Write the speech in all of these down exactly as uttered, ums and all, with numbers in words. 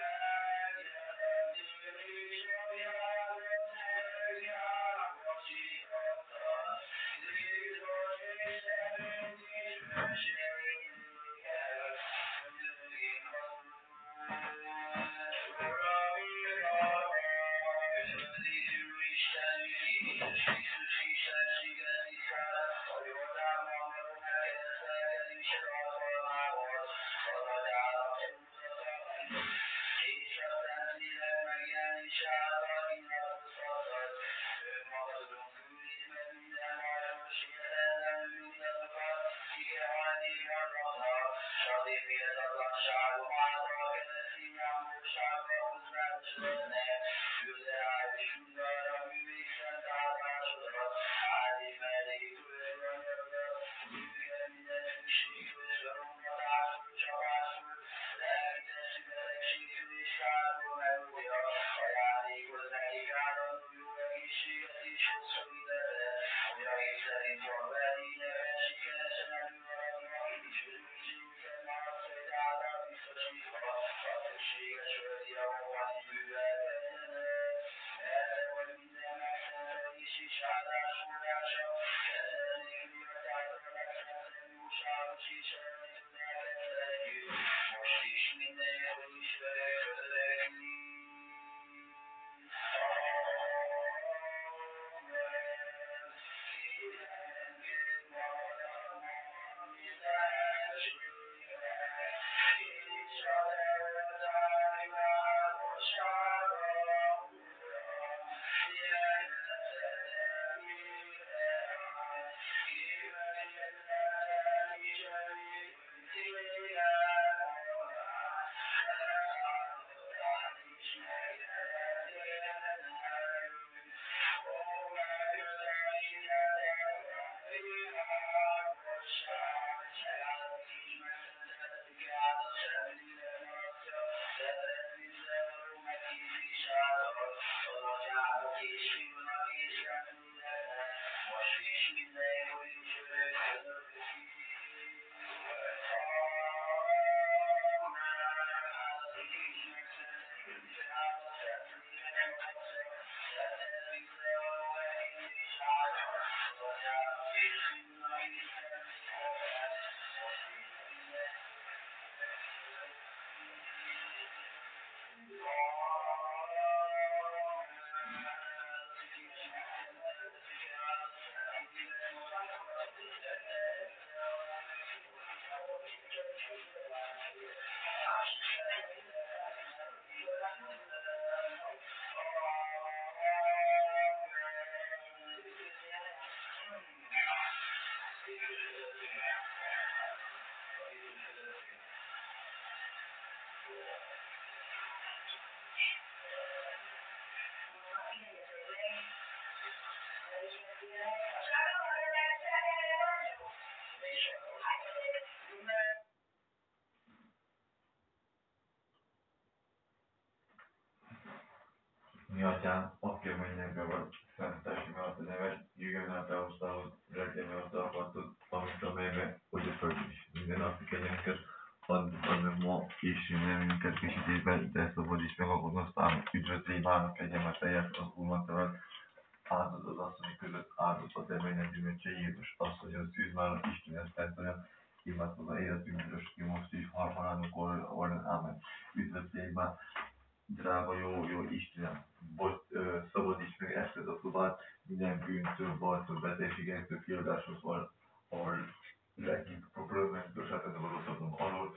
Mi atyám, aki mindenben vagy, szentesi miatt a nevet, jöjjön át a hozzához, reggel miatt alkotott, amit a mélybe, hogy a föld is. Minden napi kegyelmünket, add add meg ma, és reményünket késítésben, de szabadíts meg a gonosztán, üdvözlégy már kegyelmet teljes az Úrnak neved, áldott az asszonyok között, áldott a termények gyümölcse Jézus, asszony az űz már Istenet szentanya, imádkozva életünk büdös ki most is, harmadánukor, orrán, ámen. Üdvözlégy már, drága jó, jó Istenem, bocs, ö, szabadíts meg ezt a szobát, minden bűntől, bajtól, betegségektől, kiadásokból, ahol legjobb problémáktól, sátának a rosszatlan alól,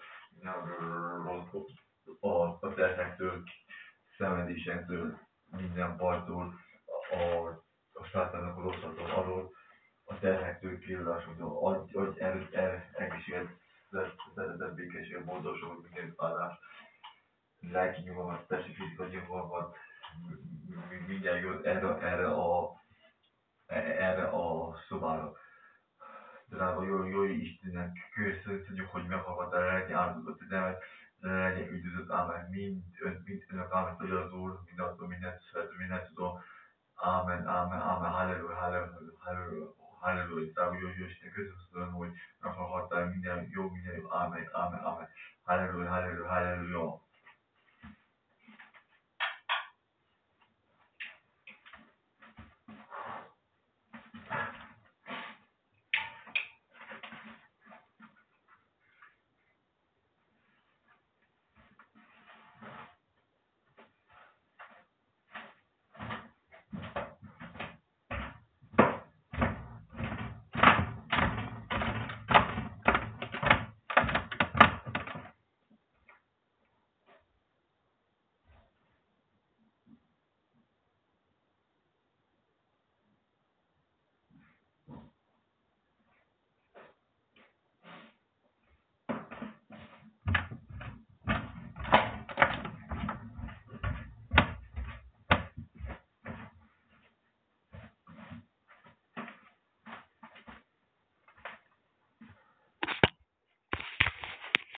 a, a terhektől, szenvedésektől, minden bajtól, a, a sátának a rosszatlan alól, a terhektől, kiadásoktól, adj, adj erőt, er, egészséget, szeretet, békességet, boldogságot, minden állást, lelki nyugalmat, testi fizikai nyugalmat, mindjárt jött erre, erre a erre a szobára. Drága jó, jó Istennek, köszönjük, hogy meghallgattál, legyen áldozat a nevet, legyen üdvözött, ámen, mind, ön, mind önök, ámen, tudja az Úr, mindentől, mindent szerető, mindent tudom, ámen, ámen, ámen, halleluja, halleluja, halleluja.